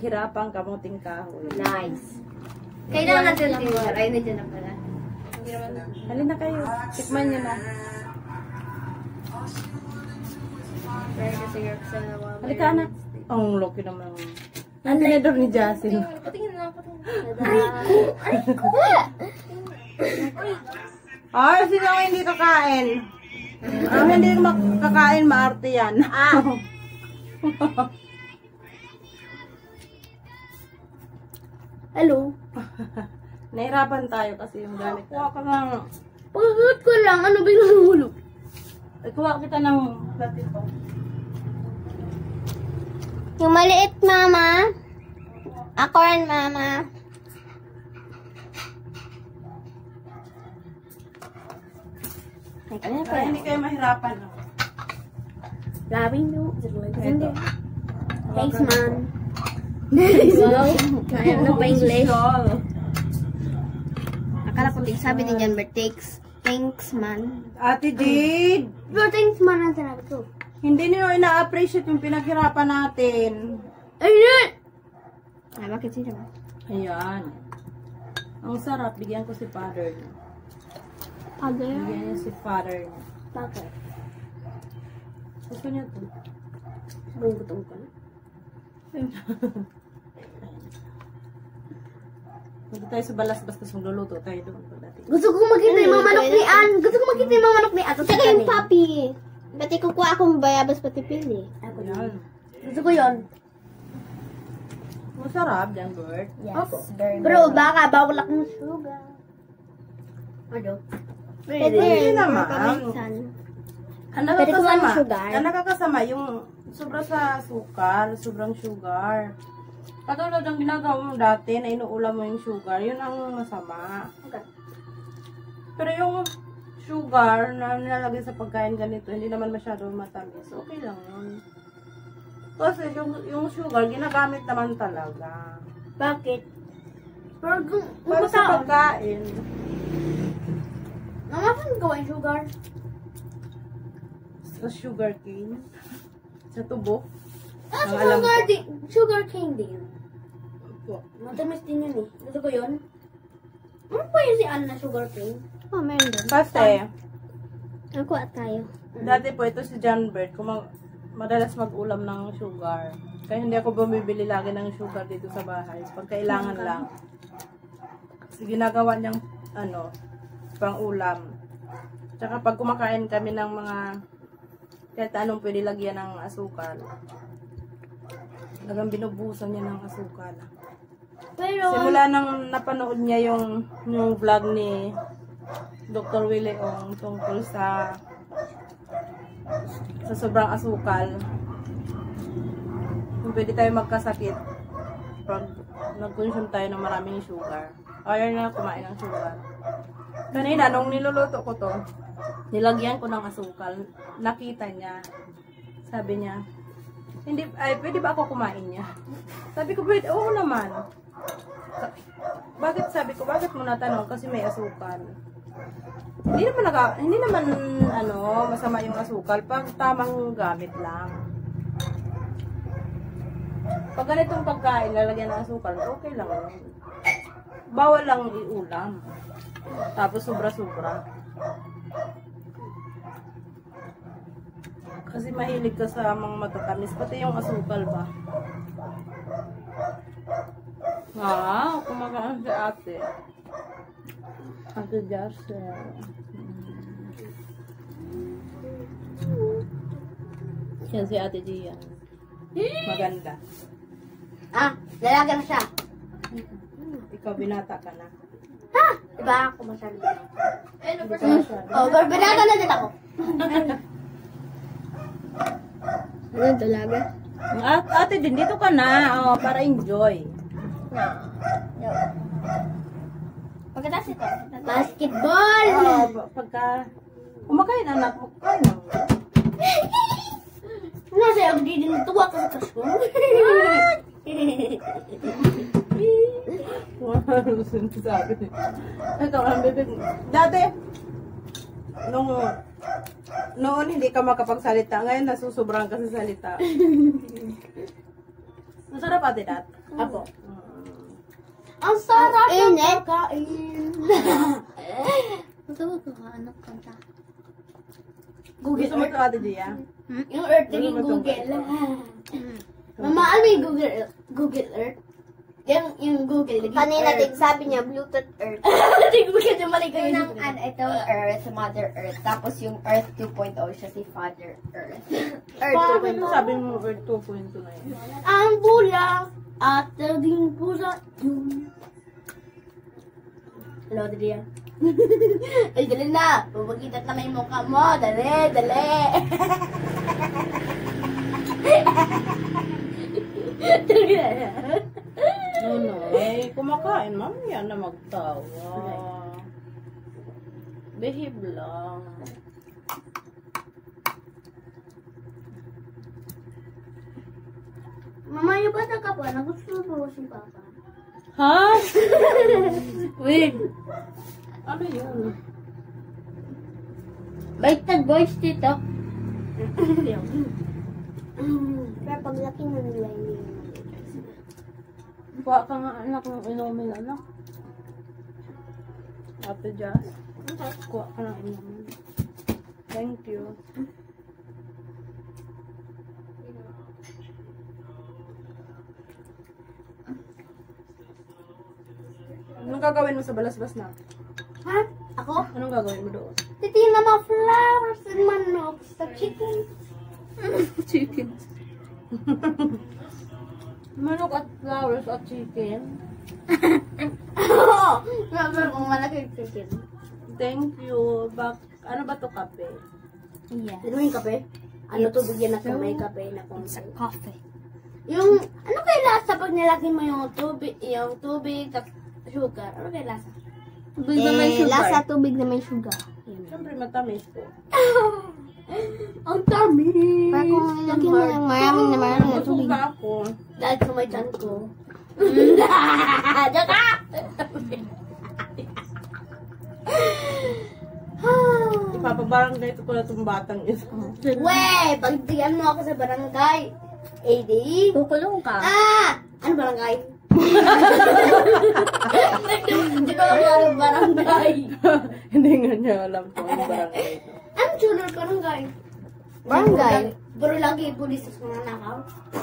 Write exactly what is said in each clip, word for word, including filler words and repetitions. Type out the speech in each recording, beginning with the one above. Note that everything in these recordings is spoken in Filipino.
pinaghirapang kamuting kahoy. Nice. Kailangan natin tinular. Ay, nandiyan na pala. Halin na kayo. Tikman nyo na. Pero kasi yung sa nawa. Halika na. Ang loki naman. Ang tinidor ni Jasin. Patingin na lang, patingin. Ay ko! Ay, sino ang hindi kakain? Ang hindi makakain, maarte yan. Ah! Hello? Nahirapan tayo kasi yung gamit. Kuha ka ng... Pagkakat ko lang, ano ba yung nahulog? Ay, kuha kita ng platito. Yung maliit, mama. Ako rin, mama. Ay, para hindi kayo mahirapan. No? Loving you. Ito. Thanks, man. Wow. Kaya na pa English. Akala ko, sabi ni John Bert, thanks. Thanks, man. Ate Jade, Pero thanks, man ang sinabi ko. hindi niyo ina-appreciate yung pinaghirapan natin. Ayun! Ay, bakit siya ba? Ayan. Ang sarap. Bigyan ko si father niya. Father? Bigyan niya si father niya. Bakit? Gusto niya to. Sabang gutom ko na. Hindi tayo sa balas basta magluluto tayo doon. Gusto ko makita yung mga manok ni Ann. Gusto ko makita yung mga manok ni Ann. Tsaka yung papi. Pati kukuha akong bayabas pati pili. Ayan. Gusto ko yun. Masarap, John Bert. Yes, very Pero baka bawal akong sugar. Ano? Pwede Hindi rin. naman. Ang Pwede ko nakakasama, ng sugar. ang nakakasama yung sobra sa sukal, sobrang sugar. Katulad ng ginagawa mo dati na inuulam mo yung sugar, yun ang masama. Okay. Pero yung sugar na nilalagay sa pagkain ganito, hindi naman masyado matamis. Okay lang yun. Kasi yung, yung sugar, ginagamit naman talaga. Bakit? Pero kung Para sa pagkain. namasan ko yung sugar. Sa sugar cane. Sa tubo. Ah, Ang alam sugar ko. din. Sugar cane din. Po. Matamis din yun eh. Gusto ko yun. Ano pa yun si Ann na sugar cane? Oh, meron doon. Kasi, Ako at tayo. dati po ito si John Bert, kung mag- madalas mag-ulam ng sugar. Kaya hindi ako bumibili lagi ng sugar dito sa bahay. Pag kailangan lang. Kasi ginagawa niyang, ano, pang ulam. Tsaka pag kumakain kami ng mga, kahit anong pwede lagyan ng asukal. Talagang binubusan niya ng asukal. Pero, Simula nang napanood niya yung, yung vlog ni Doctor Willie Ong tungkol sa sa sobrang asukal. Kung pwede tayo magkasakit pag nag-consume tayo ng maraming sugar. Ayaw na kumain ng sugar. Kanina, nung niluluto ko to, nilagyan ko ng asukal. Nakita niya. Sabi niya, hindi, ay, pwede ba ako kumain niya? Sabi ko, pwede, oo naman. Sa- bakit sabi ko, bakit mo natanong? Kasi may asukal. Hindi naman naka, hindi naman ano, masama yung asukal pag tamang gamit lang. Pag ganitong pagkain, lalagyan ng asukal, okay lang. Bawal lang iulam. Tapos sobra-sobra. Kasi mahilig ka sa mga matatamis, pati yung asukal ba. Ah, kumakain si ate. Ate Jarcel. Yan si ate Gia. Maganda. ah, lalaki na siya. Ikaw binata ka na. Ha? Diba ako masyado? Hindi ka masyado. Oh, pero binata na din ako. Ano talaga? At, ate din, dito ka na. Oh, para enjoy. Pagkatapos ito. Basketball! Oh, ba- pagka kumakain anak mo, kain mo. Nasa yung di din tuwa ka sa crush ko. Ano sinasabi? Ito ang bibig. Dati, nung noon hindi ka makapagsalita, ngayon nasusobrang ka sa salita. Masarap ate dat. Ako. Mm. Ang sarap Ang ng init. kakain. Gusto ko ka, anak kanta. Google Gusto mo Earth. ito ate Gia? Yung Earth Ano naging ba itong- Google. Mama, ano yung Google Earth? Google Earth? Yung, yung Google naging Kanina Earth. din sabi niya, Bluetooth Earth. Hindi ko kasi mali ko Ito yun. ng an, itong Earth, Mother Earth. Tapos yung Earth two point oh siya si Father Earth. Earth Bakit two point oh. sabi mo Earth two point two na yun? Ang bulak at naging bulak yun. Hello, dali yan. Ay, dali na. Pupagkita ka na yung mukha mo. Dali, dali. Dali na. No, no. Eh, kumakain. Mamaya na magtawa. Behave lang. Mama, yung bata ka pa, nagustuhan mo si Papa. Ha? Wait. Ano yun? Bait na voice dito. Pero paglaki na nila yun. Kuha ka nga anak ng inumin anak. Ate Jazz. Kuha ka ng inumin. Thank you. Anong gagawin mo sa balasbas na? Ha? Ako? Anong gagawin mo doon? Titingin na mga flowers and manok sa chicken. Chicken. Manok at flowers at chicken. Oo! Grabe kung malaki yung chicken. Thank you. Bak ano ba to kape? Yeah. Ano yung kape? Ano tubig yan na may kape na konti? Coffee. Yung, ano kaya lasa pag nilagay mo yung tubig, yung tubig, tapos sugar? Ano kaya lasa? Tubig na may Eh, sugar. lasa tubig na may sugar. Siyempre matamis po. Ang dami! Pero kung nilagyan mo ng maraming na maraming na Busog tubig. na ako. Dahil sa may chan ko. Diyan ka! Ipapabarangay ko na itong batang ito. Wey! Pagdiyan mo ako sa barangay. A D? Kukulong ka. Ah! Ano barangay? Hindi ko alam kung ano barangay. Hindi nga niya alam kung ang barangay ito. Ano junior barangay? Barangay. Pero lagi pulis sa mga nakaw.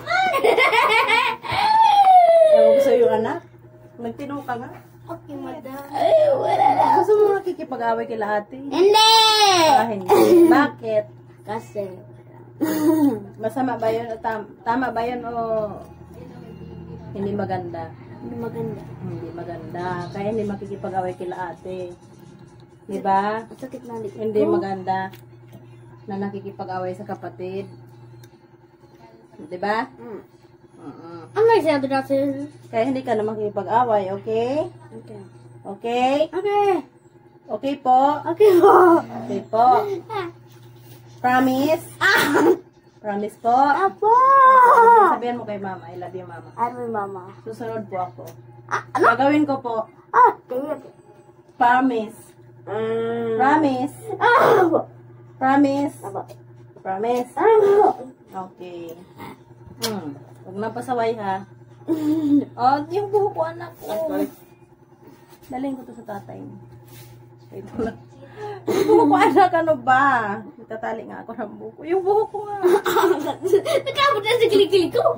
Ewan ko sa'yo, anak. Nagtinong ka nga. Okay, madam. Ay, wala na. Gusto mo nakikipag-away kila ate? Hindi! Ah, hindi. Bakit? Kasi, Masama ba yun? O tam- tama ba yun o hindi maganda? hindi maganda. Hindi maganda. Kaya hindi makikipag-away kila ate. Di ba? Ang sakit na likod Hindi ko. maganda na nakikipag-away sa kapatid. Di ba? Mm. Oo. Ano yung sabi natin? Kaya hindi ka na makikipag-away, okay? Okay. Okay? Okay. Okay po? Okay po. Okay po. Promise? Promise po? Apo! Sabihan mo kay mama, I love you mama. Ano yung mama? Susunod po ako. Ah, ano? Gagawin ko po. Ah, tingnan. Promise. Mm. Promise. Ah! Promise. Aba. Promise. Ah! Okay. Hmm. Huwag na pasaway ha. Oh, yung buhok ko anak ko. Daling ko to sa tatay mo. Ito lang. Yung buhok ko anak, ano ba? Itatali nga ako ng buhok ko. Yung buhok ko nga. Nakabot na sa kilikili ko.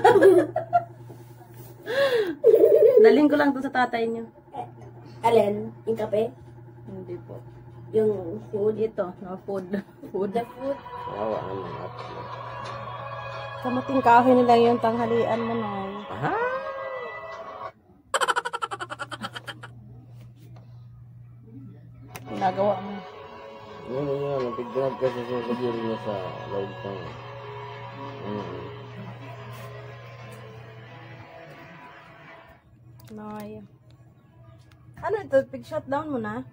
Daling ko lang to sa tatay niyo. Alin? Yung kape? Hindi po. Yung food? Ito, no food. Food. The food? Kawawa naman at. Kamating kahoy nila yung tanghalian mo na. Aha! Ginagawa mo. Yun yun yun. Nagtigdinag kasi siya sa diri niya sa loob ng... Mm. Nay. Ano ito? Pig shutdown mo na?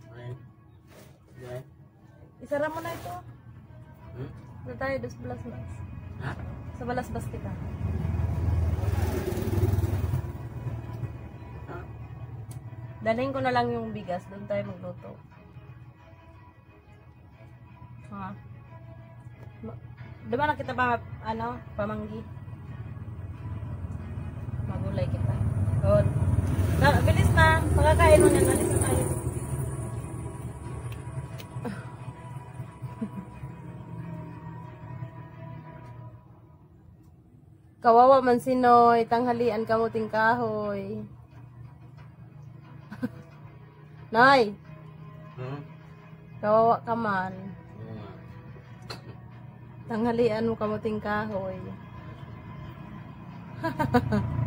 Isara mo na ito. Hmm? Na tayo, dos balas-bas. Ha? Sa balas-bas kita. Dalhin ko na lang yung bigas. Doon tayo magluto. Ha? Ma- Di ba nakita pa, ano, pamanggi? gulay kita. Good. Na, bilis na. Pagkakain mo niyan. Alis na alis. Kawawa man si Noy, tanghalian kamuting kahoy. Noy, Hmm? kawawa ka man. Hmm. Tanghalian mo kamuting kahoy.